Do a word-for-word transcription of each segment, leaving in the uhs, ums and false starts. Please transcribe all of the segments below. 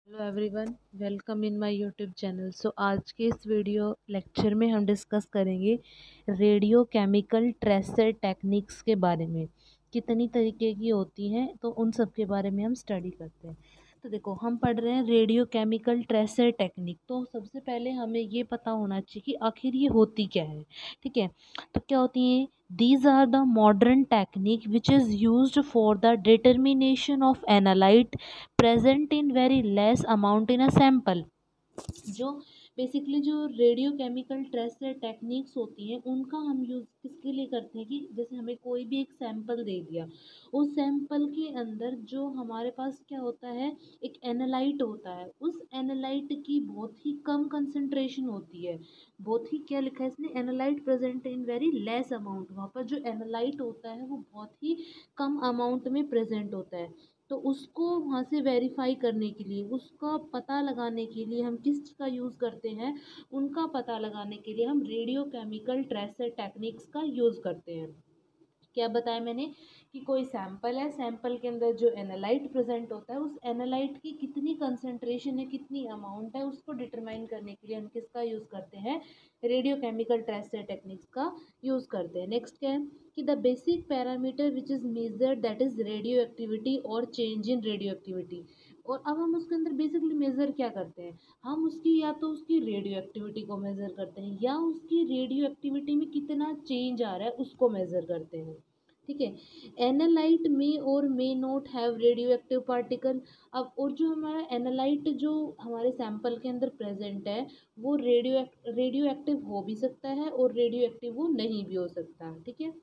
Hello everyone, welcome in my YouTube channel. So आज के इस वीडियो लेक्चर में हम डिस्कस करेंगे रेडियो केमिकल ट्रेसर टेक्निक्स के बारे में। कितनी तरीके की होती हैं तो उन सब के बारे में हम स्टडी करते हैं। तो देखो, हम पढ़ रहे हैं रेडियो केमिकल ट्रेसर टेक्निक। तो सबसे पहले हमें ये पता होना चाहिए कि आखिर ये होती क्या है। ठीक है, तो क्या होती है? These are the modern technique which is used for the determination of analyte present in very less amount in a sample। जो बेसिकली जो रेडियो केमिकल ट्रेसर टेक्निक्स होती हैं उनका हम यूज़ किसके लिए करते हैं कि जैसे हमें कोई भी एक सैंपल दे दिया, उस सैंपल के अंदर जो हमारे पास क्या होता है, एक एनालाइट होता है। उस एनालाइट की बहुत ही कम कंसंट्रेशन होती है। बहुत ही क्या लिखा है इसने, analyte present in very less amount. वहाँ पर जो एनालाइट होता है वो बहुत ही कम अमाउंट में प्रेजेंट होता है। तो उसको वहाँ से वेरीफाई करने के लिए, उसका पता लगाने के लिए हम किस चीज़ का यूज़ करते हैं, उनका पता लगाने के लिए हम रेडियो केमिकल ट्रेसर टेक्निक्स का यूज़ करते हैं। क्या बताया मैंने कि कोई सैंपल है, सैंपल के अंदर जो एनालाइट प्रेजेंट होता है, उस एनालाइट की कितनी कंसंट्रेशन है, कितनी अमाउंट है, उसको डिटरमाइन करने के लिए हम किसका यूज़ करते हैं, रेडियो केमिकल ट्रेसर टेक्निक्स का यूज़ करते हैं। नेक्स्ट क्या है कि the basic parameter which is measured that is radio activity और चेंज इन रेडियो एक्टिविटी। और अब हम उसके अंदर बेसिकली मेज़र क्या करते हैं, हम उसकी या तो उसकी रेडियो एक्टिविटी को मेज़र करते हैं या उसकी रेडियो एक्टिविटी में कितना चेंज आ रहा है उसको मेज़र करते हैं। ठीक है, एनालाइट में और may not have radio active particle. अब और जो हमारा एनालाइट जो हमारे सैंपल के अंदर प्रेजेंट है वो रेडियो रेडियो एक्टिव हो भी सकता है और रेडियो एक्टिव वो नहीं भी हो सकता। ठीक है,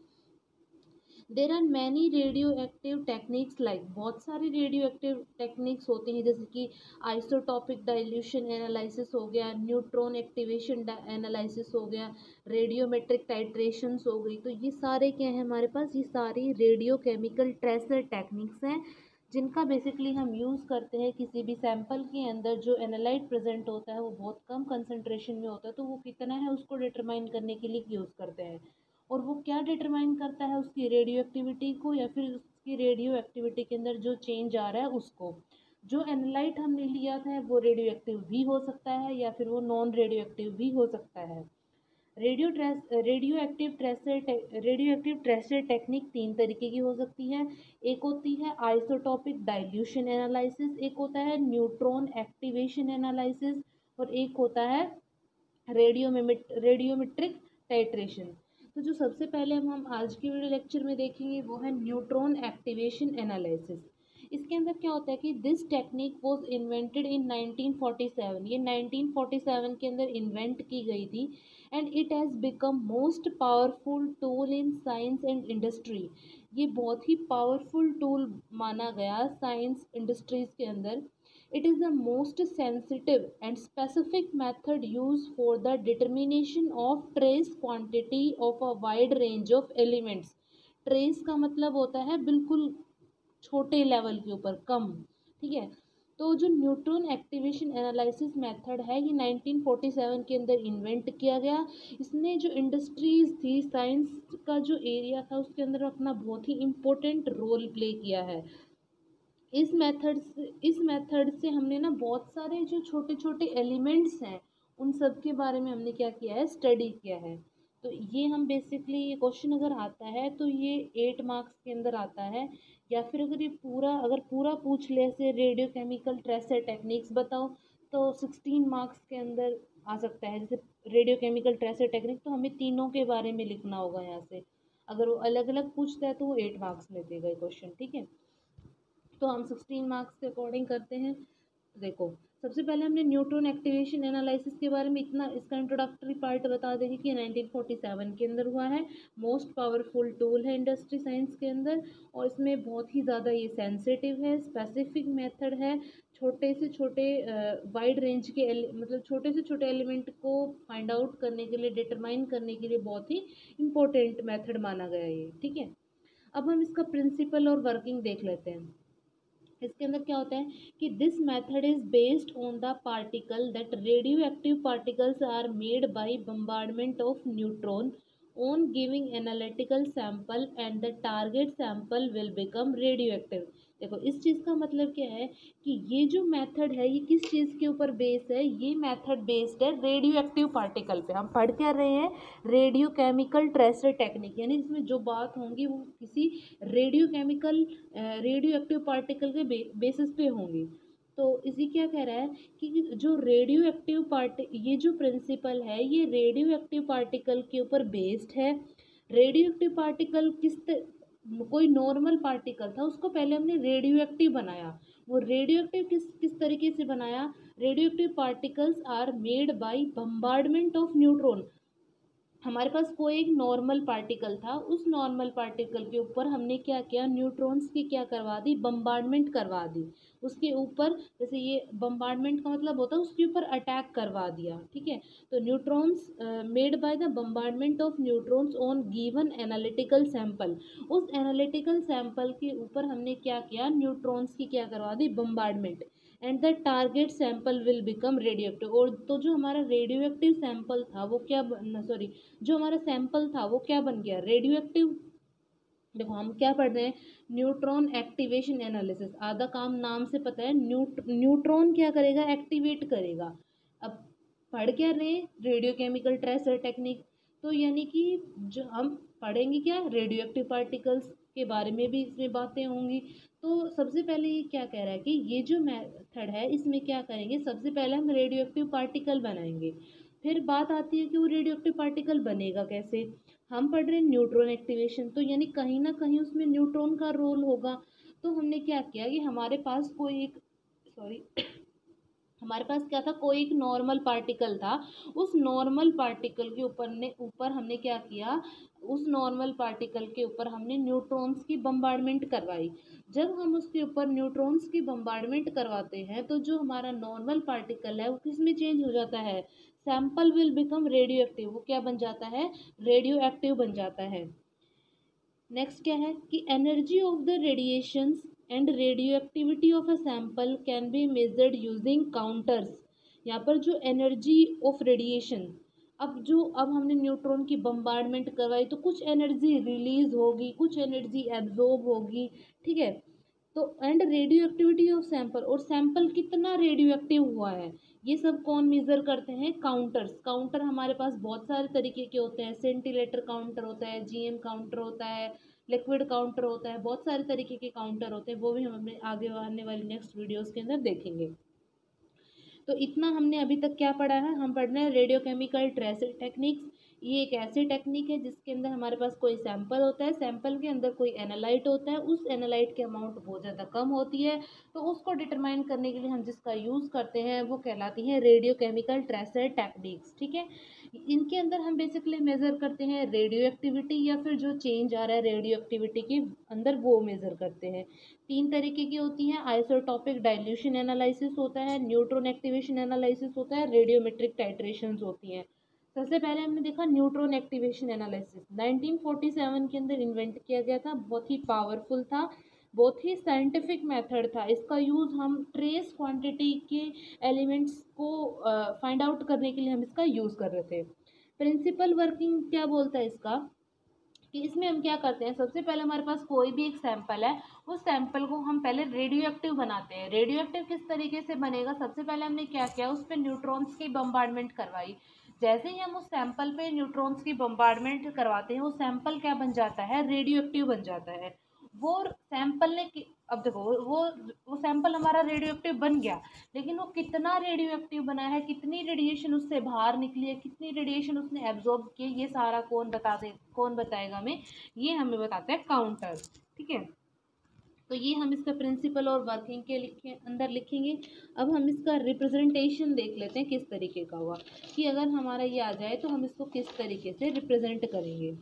there are many radio active techniques, like बहुत सारी रेडियो एक्टिव टेक्निक्स होती हैं, जैसे कि आइसोटॉपिक डाइल्यूशन एनालिसिस हो गया, न्यूट्रॉन एक्टिवेशन एनालिसिस हो गया, रेडियोमेट्रिक टाइट्रेशंस हो गई। तो ये सारे क्या हैं हमारे पास, ये सारी रेडियो केमिकल ट्रेसर टेक्निक्स हैं जिनका बेसिकली हम यूज़ करते हैं किसी भी सैंपल के अंदर जो एनालाइट प्रेजेंट होता है वो बहुत कम कंसंट्रेशन में होता है, तो वो कितना है उसको डिटरमाइन करने के लिए यूज़ करते हैं। और वो क्या डिटरमाइन करता है, उसकी रेडियो एक्टिविटी को या फिर उसकी रेडियो एक्टिविटी के अंदर जो चेंज आ रहा है उसको। जो एनालाइट हमने लिया था वो रेडियो एक्टिव भी हो सकता है या फिर वो नॉन रेडियो एक्टिव भी हो सकता है। Radio trace radio active tracer radio active tracer technique तीन तरीके की हो सकती है। एक होती है आइसोटॉपिक डाइल्यूशन एनालिसिस, एक होता है न्यूट्रॉन एक्टिवेशन एनालिसिस और एक होता है रेडियोमेट्रिक रेडियोमेट्रिक टाइट्रेशन। तो जो सबसे पहले हम हम आज की वीडियो लेक्चर में देखेंगे वो है न्यूट्रॉन एक्टिवेशन एनालिसिस। इसके अंदर क्या होता है कि this technique was invented in nineteen forty seven. ये नाइनटीन फोर्टी सेवन के अंदर इन्वेंट की गई थी and it has become most powerful tool in science and industry. ये बहुत ही पावरफुल टूल माना गया साइंस इंडस्ट्रीज के अंदर। It is the most sensitive and specific method used for the determination of trace quantity of a wide range of elements। trace का मतलब होता है बिल्कुल छोटे लेवल के ऊपर, कम। ठीक है, तो जो न्यूट्रॉन एक्टिवेशन एनालिसिस मेथड है ये नाइनटीन फोर्टी सेवन के अंदर इन्वेंट किया गया। इसने जो इंडस्ट्रीज थी, साइंस का जो एरिया था उसके अंदर अपना बहुत ही इम्पोर्टेंट रोल प्ले किया है। इस मेथड से इस मेथड से हमने ना बहुत सारे जो छोटे छोटे एलिमेंट्स हैं उन सब के बारे में हमने क्या किया है, स्टडी किया है। तो ये हम बेसिकली, ये क्वेश्चन अगर आता है तो ये एट मार्क्स के अंदर आता है, या फिर अगर ये पूरा अगर पूरा पूछ ले से रेडियो केमिकल ट्रेसर टेक्निक्स बताओ तो सिक्सटीन मार्क्स के अंदर आ सकता है। जैसे रेडियो केमिकल ट्रेसर टेक्निक तो हमें तीनों के बारे में लिखना होगा यहाँ से। अगर वो अलग अलग पूछता है तो वो एट मार्क्स में देगा ये क्वेश्चन। ठीक है, तो हम सिक्सटीन मार्क्स के अकॉर्डिंग करते हैं। देखो, सबसे पहले हमने न्यूट्रॉन एक्टिवेशन एनालिसिस के बारे में इतना, इसका इंट्रोडक्टरी पार्ट बता देंगे कि नाइनटीन फोर्टी सेवन के अंदर हुआ है। मोस्ट पावरफुल टूल है इंडस्ट्री साइंस के अंदर और इसमें बहुत ही ज़्यादा ये सेंसिटिव है, स्पेसिफिक मेथड है। छोटे से छोटे वाइड रेंज के मतलब छोटे से छोटे एलिमेंट को फाइंड आउट करने के लिए, डिटरमाइन करने के लिए बहुत ही इंपॉर्टेंट मेथड माना गया ये। ठीक है, अब हम इसका प्रिंसिपल और वर्किंग देख लेते हैं। इसके अंदर क्या होता है कि this method is based on the particle that radio active particles are made by bombardment of neutron on giving analytical sample and the target sample will become radio active. देखो इस चीज़ का मतलब क्या है कि ये जो मेथड है ये किस चीज़ के ऊपर बेस्ड है, ये मेथड बेस्ड है रेडियो एक्टिव पार्टिकल पे। हम पढ़ क्या रहे हैं, रेडियो केमिकल ट्रेसर टेक्निक, यानी इसमें जो बात होंगी वो किसी radio chemical radio active particle के बे, बेसिस पे होंगी। तो इसी क्या कह रहा है कि जो रेडियो एक्टिव पार्ट, ये जो प्रिंसिपल है ये रेडियो एक्टिव पार्टिकल के ऊपर बेस्ड है। रेडियो एक्टिव पार्टिकल किस त, कोई नॉर्मल पार्टिकल था उसको पहले हमने रेडियो एक्टिव बनाया। वो रेडियो एक्टिव किस किस तरीके से बनाया, radio active particles are made by bombardment of neutron. हमारे पास कोई एक नॉर्मल पार्टिकल था, उस नॉर्मल पार्टिकल के ऊपर हमने क्या किया, न्यूट्रॉन्स की क्या करवा दी, बम्बार्डमेंट करवा दी उसके ऊपर। जैसे ये बम्बार्डमेंट का मतलब होता है उसके ऊपर अटैक करवा दिया, ठीक है। तो neutrons made by the bombardment of neutrons on given analytical sample. उस एनालिटिकल सैंपल के ऊपर हमने क्या किया, न्यूट्रॉन्स की क्या करवा दी, bombardment, and the target sample will become radio active. और तो जो हमारा रेडियो एक्टिव सैंपल था वो क्या, सॉरी जो हमारा सैंपल था वो क्या बन गया, रेडियो एक्टिव। देखो हम क्या पढ़ रहे हैं, न्यूट्रॉन एक्टिवेशन एनालिसिस, आधा काम नाम से पता है, न्यूट न्यूट्रॉन क्या करेगा, एक्टिवेट करेगा। अब पढ़ क्या रहे हैं, रेडियो केमिकल ट्रेसर टेक्निक। तो यानी कि जो हम पढ़ेंगे क्या, रेडियो एक्टिव पार्टिकल्स के बारे में भी इसमें बातें होंगी। तो सबसे पहले ये क्या कह रहा है कि ये जो मेथड है इसमें क्या करेंगे, सबसे पहले हम रेडियो एक्टिव पार्टिकल बनाएंगे। फिर बात आती है कि वो रेडियो एक्टिव पार्टिकल बनेगा कैसे। हम पढ़ रहे हैं न्यूट्रॉन एक्टिवेशन, तो यानी कहीं ना कहीं उसमें न्यूट्रॉन का रोल होगा। तो हमने क्या किया कि हमारे पास कोई एक, सॉरी हमारे पास क्या था, कोई एक नॉर्मल पार्टिकल था। उस नॉर्मल पार्टिकल के ऊपर ने ऊपर हमने क्या किया, उस नॉर्मल पार्टिकल के ऊपर हमने न्यूट्रॉन्स की बम्बार्डमेंट करवाई। जब हम उसके ऊपर न्यूट्रॉन्स की बम्बार्डमेंट करवाते हैं तो जो हमारा नॉर्मल पार्टिकल है वो किस में चेंज हो जाता है, sample will become radio active. वो क्या बन जाता है, रेडियो एक्टिव बन जाता है। नेक्स्ट क्या है कि energy of the radiations and radio activity of a sample can be measured using counters. यहाँ पर जो एनर्जी ऑफ रेडिएशन, अब जो अब हमने न्यूट्रॉन की बम्बार्डमेंट करवाई तो कुछ एनर्जी रिलीज होगी, कुछ एनर्जी एब्जॉर्ब होगी, ठीक है। तो and radio activity of sample, और सैंपल कितना रेडियो एक्टिव हुआ है ये सब कौन मेजर करते हैं, काउंटर्स। काउंटर हमारे पास बहुत सारे तरीके के होते हैं, सेंटीलेटर काउंटर होता है, जीएम काउंटर होता है, लिक्विड काउंटर होता है, बहुत सारे तरीके के काउंटर होते हैं, वो भी हम अपने आगे आने वाली नेक्स्ट वीडियोस के अंदर देखेंगे। तो इतना हमने अभी तक क्या पढ़ा है, हम पढ़ रहे हैं रेडियो केमिकल ट्रेसिंग टेक्निक्स। ये एक ऐसी टेक्निक है जिसके अंदर हमारे पास कोई सैंपल होता है, सैंपल के अंदर कोई एनालाइट होता है, उस एनालाइट की अमाउंट बहुत ज़्यादा कम होती है, तो उसको डिटरमाइन करने के लिए हम जिसका यूज़ करते हैं वो कहलाती है रेडियो केमिकल ट्रेसर टेक्निक्स, ठीक है। इनके अंदर हम बेसिकली मेज़र करते हैं रेडियो एक्टिविटी, या फिर जो चेंज आ रहा है रेडियो एक्टिविटी के अंदर वो मेज़र करते हैं। तीन तरीके की होती हैं, आइसोटॉपिक डाइल्यूशन एनालिसिस होता है, न्यूट्रॉन एक्टिवेशन एनालिसिस होता है, रेडियोमेट्रिक टाइट्रेशंस होती हैं। सबसे पहले हमने देखा neutron activation analysis, nineteen forty seven के अंदर इन्वेंट किया गया था, बहुत ही पावरफुल था, बहुत ही साइंटिफिक मेथड था। इसका यूज़ हम ट्रेस क्वांटिटी के एलिमेंट्स को फाइंड आउट करने के लिए हम इसका यूज़ कर रहे थे। प्रिंसिपल वर्किंग क्या बोलता है इसका, कि इसमें हम क्या करते हैं, सबसे पहले हमारे पास कोई भी एक सैंपल है, उस सैंपल को हम पहले रेडियो एक्टिव बनाते हैं। रेडियो एक्टिव किस तरीके से बनेगा, सबसे पहले हमने क्या किया, उस पर न्यूट्रॉन्स की बम्बार्डमेंट करवाई। जैसे ही हम उस सैंपल पे न्यूट्रॉन्स की बम्बार्डमेंट करवाते हैं वो सैंपल क्या बन जाता है, रेडियो एक्टिव बन जाता है। वो सैंपल ने कि- अब देखो वो वो सैंपल हमारा रेडियो एक्टिव बन गया, लेकिन वो कितना रेडियो एक्टिव बना है, कितनी रेडिएशन उससे बाहर निकली है, कितनी रेडिएशन उसने एब्जॉर्ब की, ये सारा कौन बता दे, कौन बताएगा हमें, ये हमें बताता है काउंटर, ठीक है। तो ये हम इसका प्रिंसिपल और वर्किंग के लिखे अंदर लिखेंगे। अब हम इसका रिप्रेजेंटेशन देख लेते हैं किस तरीके का हुआ, कि अगर हमारा ये आ जाए तो हम इसको किस तरीके से रिप्रेजेंट करेंगे।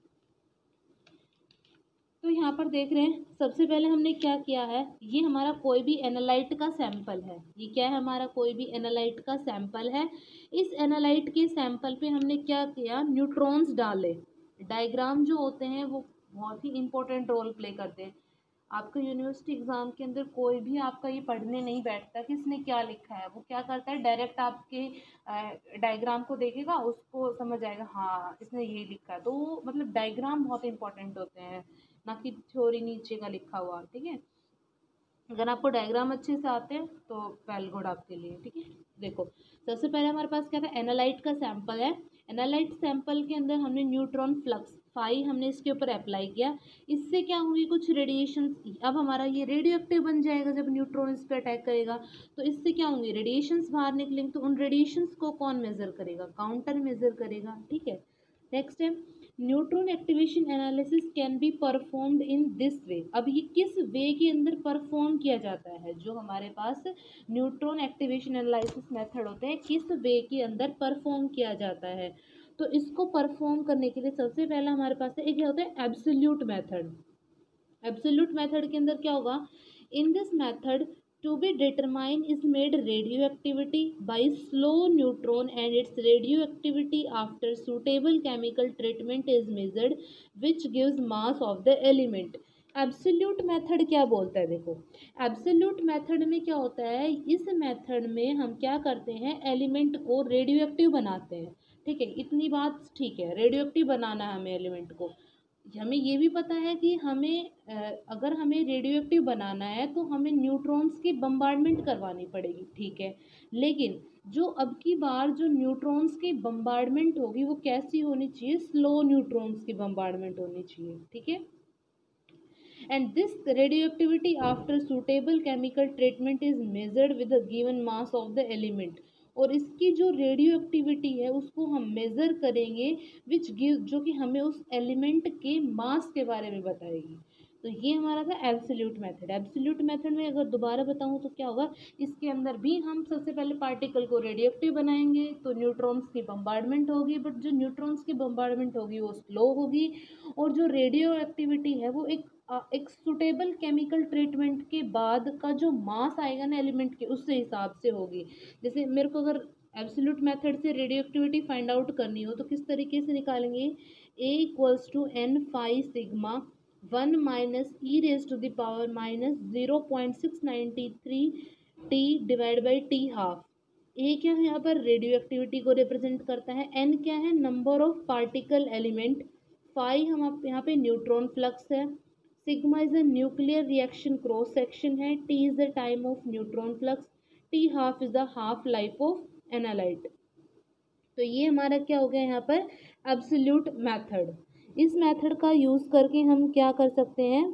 तो यहाँ पर देख रहे हैं, सबसे पहले हमने क्या किया है, ये हमारा कोई भी एनालाइट का सैंपल है, ये क्या है, हमारा कोई भी एनालाइट का सैंपल है। इस एनालाइट के सैंपल पे हमने क्या किया, न्यूट्रॉन्स डाले। डायग्राम जो होते हैं वो बहुत ही इंपॉर्टेंट रोल प्ले करते हैं। आपका यूनिवर्सिटी एग्जाम के अंदर कोई भी आपका ये पढ़ने नहीं बैठता कि इसने क्या लिखा है, वो क्या करता है, डायरेक्ट आपके डायग्राम को देखेगा, उसको समझ आएगा हाँ इसने ये लिखा है। तो वो मतलब डायग्राम बहुत इंपॉर्टेंट होते हैं, ना कि थ्योरी नीचे का लिखा हुआ, ठीक है। अगर आपको डायग्राम अच्छे से आते हैं तो वेल गुड आपके लिए, ठीक है। देखो सबसे पहले हमारे पास क्या था, एनालाइट का सैंपल है। एनालाइट सैंपल के अंदर हमने न्यूट्रॉन फ्लक्स फाई हमने इसके ऊपर अप्लाई किया, इससे क्या होंगी कुछ रेडिएशन। अब हमारा ये रेडियो एक्टिव बन जाएगा जब न्यूट्रॉन इस पर अटैक करेगा, तो इससे क्या होंगे रेडिएशंस बाहर निकलेंगे। तो उन रेडिएशंस को कौन मेजर करेगा, काउंटर मेजर करेगा, ठीक है। नेक्स्ट है neutron activation analysis can be performed in this way. अब ये किस वे के अंदर परफॉर्म किया जाता है, जो हमारे पास न्यूट्रॉन एक्टिवेशन एनालिसिस मेथड होते हैं किस वे के अंदर परफॉर्म किया जाता है। तो इसको परफॉर्म करने के लिए सबसे पहला हमारे पास एक क्या होता है एब्सोल्यूट मेथड। एब्सोल्यूट मेथड के अंदर क्या होगा, in this method to be determined is made radioactivity by slow neutron and its radioactivity after suitable chemical treatment is measured which gives mass of the element। Absolute method क्या बोलता है, देखो absolute method में क्या होता है, इस method में हम क्या करते हैं एलिमेंट को रेडियो एक्टिव बनाते हैं, ठीक है। इतनी बात ठीक है, रेडियो एक्टिव बनाना है हमें एलिमेंट को। हमें ये भी पता है कि हमें अगर हमें रेडियो एक्टिव बनाना है तो हमें न्यूट्रॉन्स की बम्बार्डमेंट करवानी पड़ेगी, ठीक है। लेकिन जो अब की बार जो न्यूट्रॉन्स की बम्बार्डमेंट होगी वो कैसी होनी चाहिए, स्लो न्यूट्रॉन्स की बम्बार्डमेंट होनी चाहिए, ठीक है। And this radioactivity after suitable chemical treatment is measured with the given mass of the element. और इसकी जो रेडियो एक्टिविटी है उसको हम मेज़र करेंगे विच गिव, जो कि हमें उस एलिमेंट के मास के बारे में बताएगी। तो ये हमारा था एब्सोल्यूट मेथड। एब्सोल्यूट मेथड में अगर दोबारा बताऊँ तो क्या होगा, इसके अंदर भी हम सबसे पहले पार्टिकल को रेडियो एक्टिव बनाएंगे तो न्यूट्रॉन्स की बम्बार्डमेंट होगी, बट जो न्यूट्रॉन्स की बम्बार्डमेंट होगी वो स्लो होगी, और जो रेडियो एक्टिविटी है वो एक एक सुटेबल केमिकल ट्रीटमेंट के बाद का जो मास आएगा ना एलिमेंट के उससे हिसाब से होगी। जैसे मेरे को अगर एब्सोल्यूट मेथड से रेडियो एक्टिविटी फाइंड आउट करनी हो तो किस तरीके से निकालेंगे, A equals to N phi sigma one minus e raise to the power minus zero point six ninety three T divide by T half. A क्या है यहाँ पर रेडियो एक्टिविटी को रिप्रेजेंट करता है, एन क्या है number of particle element, phi हम आप यहाँ पे न्यूट्रॉन फ्लक्स है, sigma is a nuclear reaction cross section है, T is the time of neutron flux, T half is the half life of analyte. तो ये हमारा क्या हो गया यहाँ पर एब्सोल्यूट मेथड। इस मेथड का यूज़ करके हम क्या कर सकते हैं,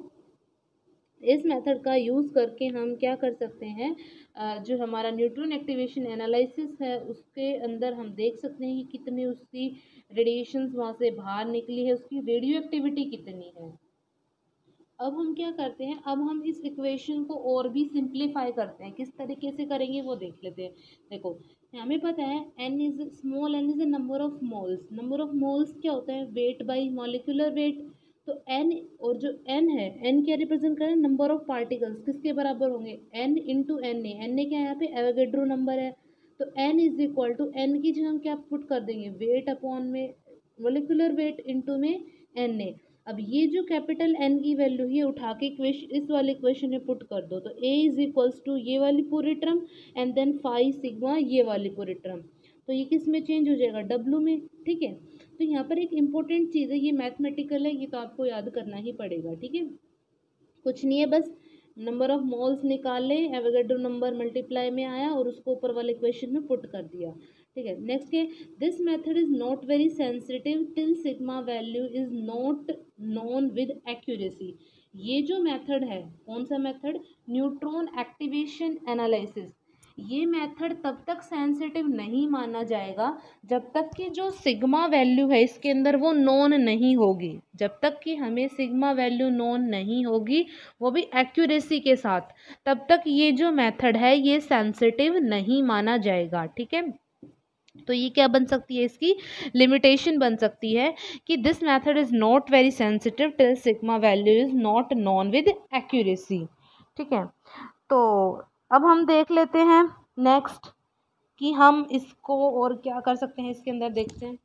इस मेथड का यूज़ करके हम क्या कर सकते हैं, जो हमारा न्यूट्रॉन एक्टिवेशन एनालिसिस है उसके अंदर हम देख सकते हैं कि कितनी उसकी रेडिएशंस वहाँ से बाहर निकली है, उसकी रेडियो एक्टिविटी कितनी है। अब हम क्या करते हैं, अब हम इस इक्वेशन को और भी सिंप्लीफाई करते हैं, किस तरीके से करेंगे वो देख लेते हैं। देखो हमें पता है n is small n is the number of moles, number of moles क्या होता है वेट बाई मॉलिक्यूलर वेट। तो n और जो n है, n क्या रिप्रेजेंट कर रहा है नंबर ऑफ पार्टिकल्स, किसके बराबर होंगे n into N A, N A क्या है यहाँ पे एवोगैड्रो नंबर है। तो n is equal to n की जगह हम क्या पुट कर देंगे वेट अपॉन में मॉलिक्यूलर वेट इंटू में एन ए। अब ये जो कैपिटल एन की वैल्यू है उठा के इक्वेशन इस वाले इक्वेशन में पुट कर दो, तो ए इज इक्वल्स टू ये वाली पूरी term and then five sigma ये वाली पूरी टर्म, तो ये किस में चेंज हो जाएगा डब्लू में, ठीक है। तो यहाँ पर एक इम्पोर्टेंट चीज़ है, ये मैथमेटिकल है, ये तो आपको याद करना ही पड़ेगा, ठीक है। कुछ नहीं है, बस नंबर ऑफ मोल्स निकाले, एवोगैड्रो नंबर मल्टीप्लाई में आया और उसको ऊपर वाले इक्वेशन में पुट कर दिया, ठीक है। नेक्स्ट है this method is not very sensitive till sigma value is not known with accuracy. ये जो मेथड है कौन सा मेथड, न्यूट्रॉन एक्टिवेशन एनालिसिस, ये मेथड तब तक सेंसिटिव नहीं माना जाएगा जब तक कि जो सिग्मा वैल्यू है इसके अंदर वो नोन नहीं होगी। जब तक कि हमें सिग्मा वैल्यू नोन नहीं होगी वो भी एक्यूरेसी के साथ, तब तक ये जो मेथड है ये सेंसिटिव नहीं माना जाएगा, ठीक है। तो ये क्या बन सकती है, इसकी लिमिटेशन बन सकती है कि this method is not very sensitive till sigma value is not known with accuracy, ठीक है। तो अब हम देख लेते हैं नेक्स्ट कि हम इसको और क्या कर सकते हैं, इसके अंदर देखते हैं।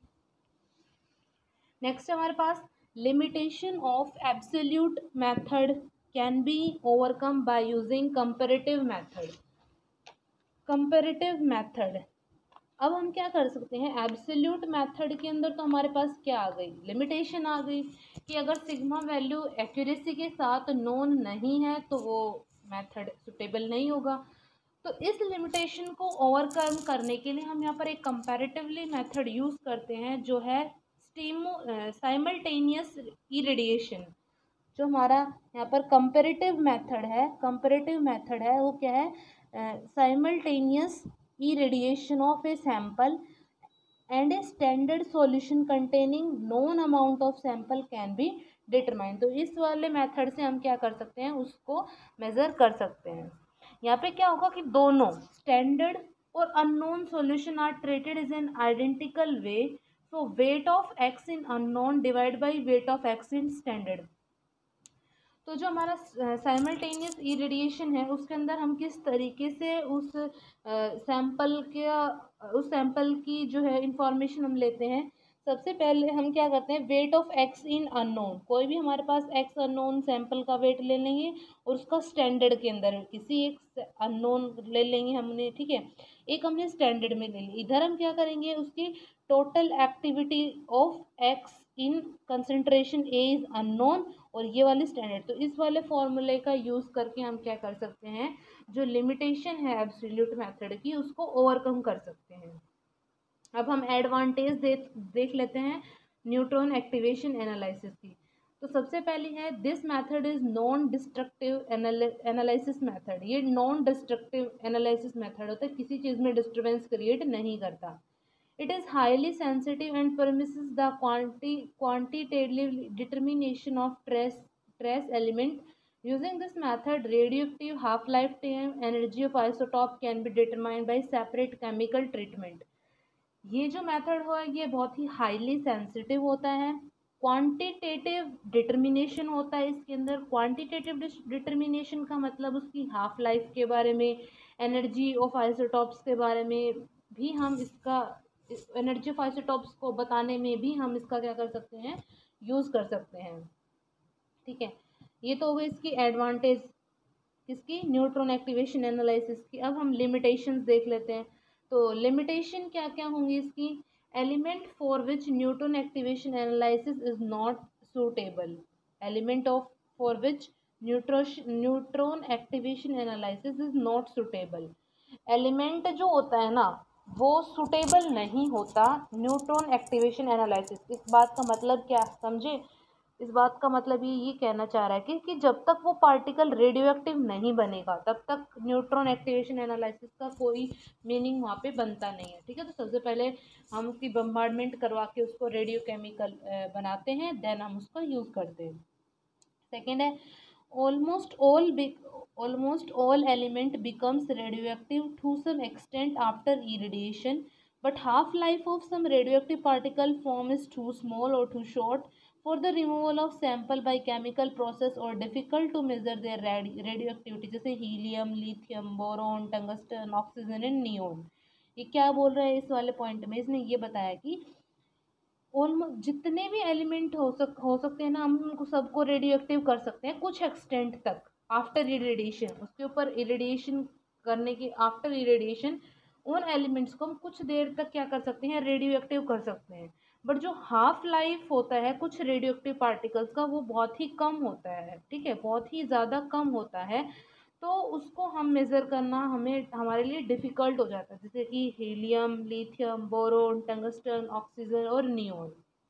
नेक्स्ट हमारे पास limitation of absolute method can be overcome by using comparative method. Comparative method, अब हम क्या कर सकते हैं, एब्सोल्यूट मेथड के अंदर तो हमारे पास क्या आ गई, लिमिटेशन आ गई कि अगर सिग्मा वैल्यू एक्यूरेसी के साथ नोन नहीं है तो वो मेथड सुटेबल नहीं होगा। तो इस लिमिटेशन को ओवरकम करने के लिए हम यहाँ पर एक कंपैरेटिवली मेथड यूज़ करते हैं जो है स्टीमो साइमल्टेनियस इरेडिएशन। जो हमारा यहाँ पर कंपैरेटिव मेथड है कंपैरेटिव मेथड है वो क्या है, simultaneous irradiation of a sample and a standard solution containing known amount of sample can be determine. तो इस वाले मेथड से हम क्या कर सकते हैं, उसको मेज़र कर सकते हैं। यहाँ पे क्या होगा कि दोनों स्टैंडर्ड और unknown solution are treated is an identical way, so weight of X in unknown divide by weight of X in standard. तो जो हमारा साइमल्टेनियस इरेडिएशन है उसके अंदर हम किस तरीके से उस सैंपल के उस सैंपल की जो है इंफॉर्मेशन हम लेते हैं। सबसे पहले हम क्या करते हैं, weight of X in unknown, कोई भी हमारे पास एक्स अननोन सैंपल का वेट ले लेंगे और उसका स्टैंडर्ड के अंदर किसी एक अननोन ले लेंगे हमने, ठीक है, एक हमने स्टैंडर्ड में ले ली। इधर हम क्या करेंगे, उसकी total activity of X in concentration A is unknown और ये वाली स्टैंडर्ड। तो इस वाले फॉर्मूले का यूज़ करके हम क्या कर सकते हैं, जो लिमिटेशन है एब्सोल्यूट मेथड की उसको ओवरकम कर सकते हैं। अब हम एडवांटेज देख देख लेते हैं न्यूट्रॉन एक्टिवेशन एनालिसिस की। तो सबसे पहली है this method is non destructive analysis method. ये नॉन डिस्ट्रक्टिव एनालिसिस मेथड होता है, किसी चीज़ में डिस्टर्बेंस क्रिएट नहीं करता। It is highly sensitive and permisses the quanti quantitative determination of trace trace element. Using this method, radioactive half-life time energy of isotope can be determined by separate chemical treatment. ये जो method हो ये बहुत ही highly sensitive होता है, quantitative determination होता है इसके अंदर। क्वांटिटेटिव डिटर्मिनेशन का मतलब उसकी हाफ लाइफ के बारे में, एनर्जी ऑफ आइसोटॉप्स के बारे में भी हम इसका एनर्जी ऑफ आइसोटॉप्स को बताने में भी हम इसका क्या कर सकते हैं, यूज़ कर सकते हैं, ठीक है। ये तो हो गई इसकी एडवांटेज, किसकी, न्यूट्रॉन एक्टिवेशन एनालिसिस की। अब हम लिमिटेशंस देख लेते हैं। तो लिमिटेशन क्या क्या होंगी इसकी, element for which neutron activation analysis is not suitable, element of for which neutron activation analysis is not suitable. Element जो होता है ना वो सूटेबल नहीं होता न्यूट्रॉन एक्टिवेशन एनालिसिस। इस बात का मतलब क्या समझे, इस बात का मतलब ये ये कहना चाह रहा है कि, कि जब तक वो पार्टिकल रेडियो एक्टिव नहीं बनेगा तब तक न्यूट्रॉन एक्टिवेशन एनालिसिस का कोई मीनिंग वहाँ पे बनता नहीं है, ठीक है। तो सबसे पहले हम उसकी बम्बार्डमेंट करवा के उसको रेडियो केमिकल बनाते हैं, देन हम उसको यूज़ करते हैं। सेकेंड है almost all almost all element becomes radioactive to some extent after irradiation, but half life of some radioactive particle form is too small or too short for the removal of sample by chemical process or difficult to measure their radi radioactivity, जैसे helium, lithium, boron, tungsten, oxygen and neon. ये क्या बोल रहा है इस वाले point में, इसने ये बताया कि ऑलमोस्ट जितने भी एलिमेंट हो सक हो सकते हैं ना, हम उनको सबको रेडियो एक्टिव कर सकते हैं कुछ एक्सटेंट तक आफ्टर इरेडिएशन। उसके ऊपर इरेडिएशन करने की आफ्टर इरेडिएशन उन एलिमेंट्स को हम कुछ देर तक क्या कर सकते हैं, रेडियो एक्टिव कर सकते हैं। बट जो हाफ लाइफ होता है कुछ रेडियो एक्टिव पार्टिकल्स का वो बहुत ही कम होता है, ठीक है, बहुत ही ज़्यादा कम होता है। तो उसको हम मेज़र करना हमें हमारे लिए डिफ़िकल्ट हो जाता है, जैसे कि helium, lithium, boron, tungsten, oxygen और नियोन,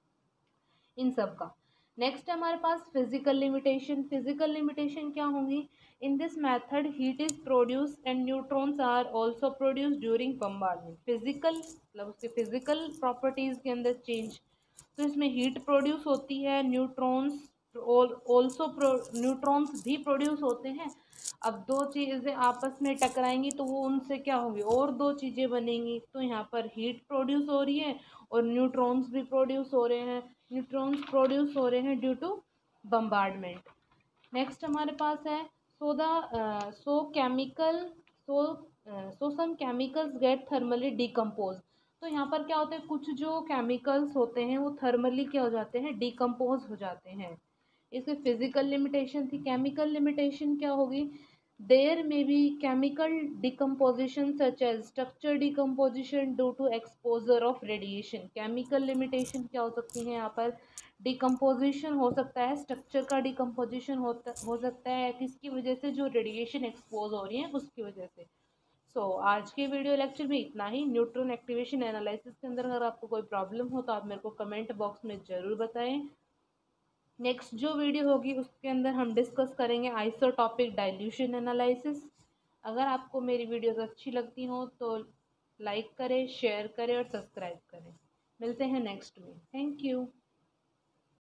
इन सब का। नेक्स्ट है हमारे पास फिजिकल लिमिटेशन। फिजिकल लिमिटेशन क्या होंगी, in this method heat is produce and neutrons are also produce during bombardment. Physical मतलब उसके फिजिकल प्रॉपर्टीज़ के अंदर चेंज, तो इसमें हीट प्रोड्यूस होती है, न्यूट्रॉन्स ऑल्सो न्यूट्रॉन्स भी प्रोड्यूस होते हैं। अब दो चीज़ें आपस में टकराएंगी तो वो उनसे क्या होंगी, और दो चीज़ें बनेंगी। तो यहाँ पर हीट प्रोड्यूस हो रही है और न्यूट्रॉन्स भी प्रोड्यूस हो रहे हैं, न्यूट्रॉन्स प्रोड्यूस हो रहे हैं ड्यू टू बम्बार्डमेंट। नेक्स्ट हमारे पास है so the so chemical so so some chemicals get thermally decompose. तो यहाँ पर क्या होता है, कुछ जो केमिकल्स होते हैं वो थर्मली क्या हो जाते हैं, डिकम्पोज हो जाते हैं। इसकी फिजिकल लिमिटेशन थी। केमिकल लिमिटेशन क्या होगी, There may be chemical decomposition such as structure decomposition due to exposure of radiation. Chemical limitation क्या हो सकती है यहाँ पर? डिकम्पोजिशन हो सकता है, स्ट्रक्चर का डिकम्पोजिशन होता हो सकता है किसकी वजह से? जो रेडिएशन एक्सपोज हो रही है उसकी वजह से। सो so, आज के वीडियो लेक्चर में इतना ही। न्यूट्रॉन एक्टिवेशन एनालिसिस के अंदर अगर आपको कोई प्रॉब्लम हो तो आप मेरे को कमेंट बॉक्स में ज़रूर बताएं। नेक्स्ट जो वीडियो होगी उसके अंदर हम डिस्कस करेंगे आइसोटॉपिक डाइल्यूशन एनालिसिस। अगर आपको मेरी वीडियोस अच्छी लगती हों तो लाइक करें, शेयर करें और सब्सक्राइब करें। मिलते हैं नेक्स्ट में। Thank you.